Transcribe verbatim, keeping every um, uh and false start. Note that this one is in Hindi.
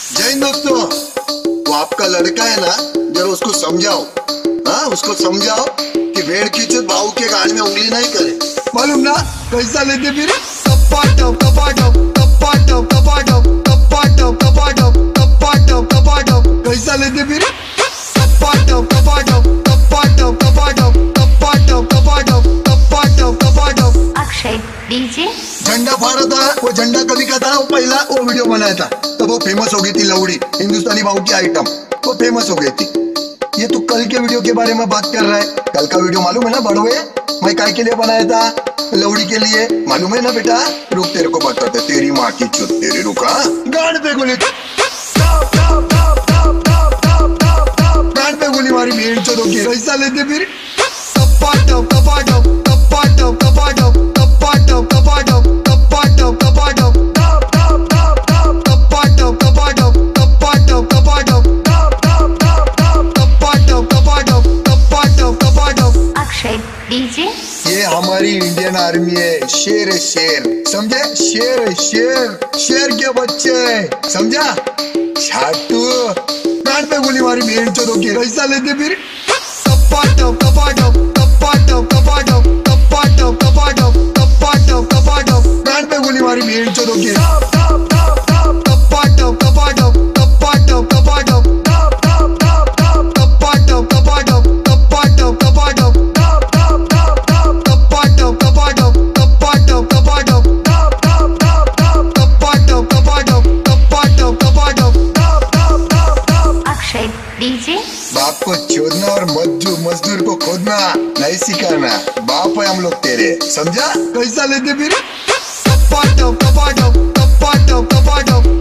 जय हिंद दोस्तों, वो आपका लड़का है ना, जरा उसको समझाओ। हाँ, उसको समझाओ कि भेड़ की चुत बाहू के गाल में उंगली नहीं करे। मालूम ना कैसा लेते फिर टपाटप टपाटप टपाटप टपाटप टपाटप टपाटप टपाटप टपाटप कैसा लेते फिर टपाटप टपाटप टपाटप टपाटप टपाटप टपाटप टपाटप टपाटप। अक्षय डीजे झंडा फाड़ा था, वो झंडा कभी का था, वो पहला वो वीडियो बनाया था, तब वो फेमस हो गई थी। लौड़ी हिंदुस्तानी बाहू की आइटम वो फेमस हो गई थी। ये तू कल के वीडियो के बारे में बात कर रहा है। कल का वीडियो मालूम है ना बड़वे, मैं काय के लिए बनाया था? लौड़ी के लिए, मालूम है ना बेटा? रुक तेरे को बताते, तेरी माँ की चुत तेरी। रुका गांड पे गोली, गांड पे गोली मारी भेड़ चोदों की। कैसा लेते फिर टपाटप टपाटप टपाटप टपाटप टपाटप टपाटप टपाटप टपाटप टपाटप टपाटप टपाटप टपाटप टपाटप टपाटप टपाटप टपाटप। अक्षय डीजे ये हमारी इंडियन आर्मी है, शेर है शेर, समझे? शेर है शेर, शेर के बच्चे, समझा? छाटू कान पे गोली मारी भेड़ चोदों की। कैसा लेते फिर टपाटप टपाटप टपाटप टपाटप टपाटप टपाटप टपाटप टपाटप कान पे गोली मारी भेड़ चोदों की। टपाटप टपाटप टपाटप टपाटप टपाटप टपाटप टपाटप टपाटप टपाटप टपाटप टपाटप टपाटप टपाटप टपाटप। अक्षय डीजे बाप को चोदना और मजदूर मजदूर को खोदना नहीं सिखाना। बाप है हम लोग तेरे, समझा? कैसा लेते फिर टपाटप टपाटप टपाटप टपाटप